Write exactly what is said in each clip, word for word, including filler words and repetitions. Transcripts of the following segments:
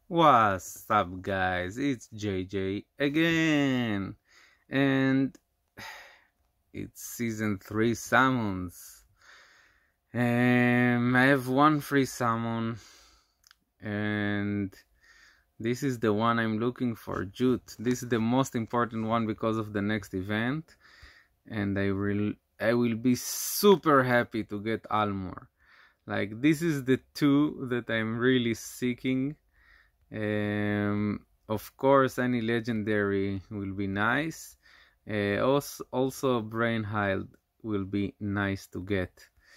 What's up, guys? It's J J again, and it's season three summons. Um, I have one free summon, and this is the one I'm looking for, Jute. This is the most important one because of the next event, and I will I will be super happy to get Almor. Like, this is the two that I'm really seeking. Um, of course, any legendary will be nice. Uh, also, also Brainhild will be nice to get.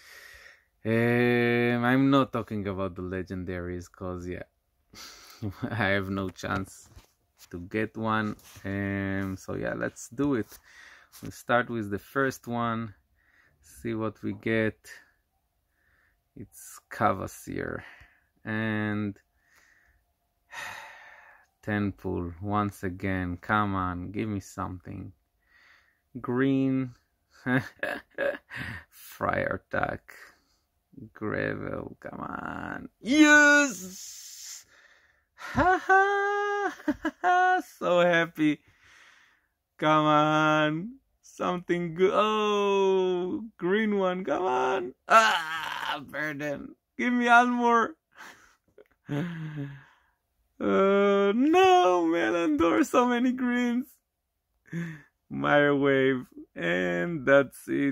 Um, I'm not talking about the legendaries, cause yeah, I have no chance to get one. Um, so yeah, let's do it. We'll start with the first one. See what we get. It's Cavasier and ten pull once again. Come on, give me something. Green. Friar attack. Gravel, come on. Yes! Haha! So happy. Come on. Something good. Oh, green one. Come on. Ah, burden. Give me Almor. Uh, no, Melandor, so many greens. Mire wave, and that's it.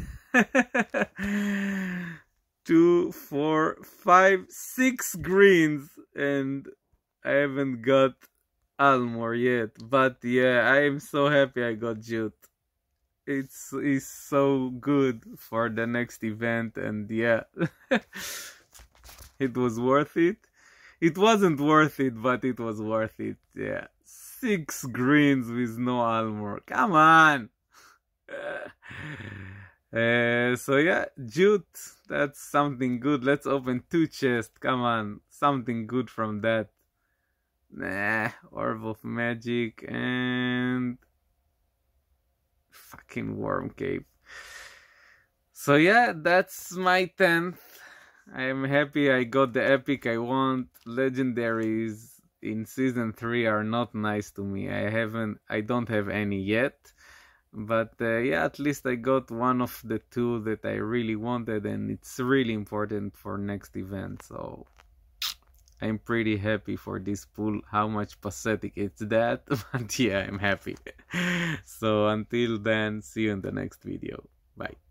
Two, four, five, six greens, and I haven't got Almor yet. But yeah, I am so happy I got Jute. It's, it's so good for the next event, and yeah, it was worth it. It wasn't worth it, but it was worth it. Yeah, six greens with no Almor. Come on. Uh, so yeah, Jute, that's something good. Let's open two chests. Come on, something good from that. Nah, Orb of Magic and fucking Worm Cape. So yeah, that's my tenth. I am happy I got the epic I want. Legendaries in season three are not nice to me. I haven't, I don't have any yet. But uh, yeah, at least I got one of the two that I really wanted, and it's really important for next event. So I'm pretty happy for this pull. How much pathetic it's that, but yeah, I'm happy. So until then, see you in the next video. Bye.